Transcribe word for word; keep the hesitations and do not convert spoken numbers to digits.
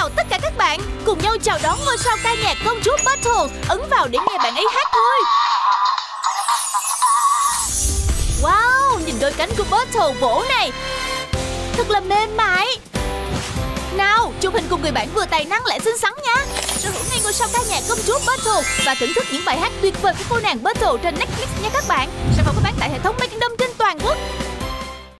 chào tất cả các bạn. Cùng nhau chào đón ngôi sao ca nhạc công chúa Battle. Ấn vào để nghe bạn ấy hát thôi. Wow, nhìn đôi cánh của Battle vỗ này, thật là mềm mại. Nào, chụp hình cùng người bạn vừa tài năng lại xinh xắn nha. Sở hữu ngay ngôi sao ca nhạc công chúa Battle và thưởng thức những bài hát tuyệt vời của cô nàng Battle trên Netflix nha các bạn. Sản phẩm có bán tại hệ thống Make Kingdom trên toàn quốc.